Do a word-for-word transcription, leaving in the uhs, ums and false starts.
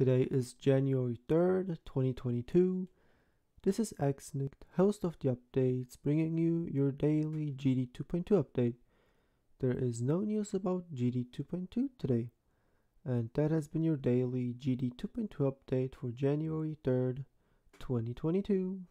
Today is January third, twenty twenty-two. This is Xnick, host of the updates, bringing you your daily G D two point two update. There is no news about G D two point two today. And that has been your daily G D two point two update for January third, twenty twenty-two.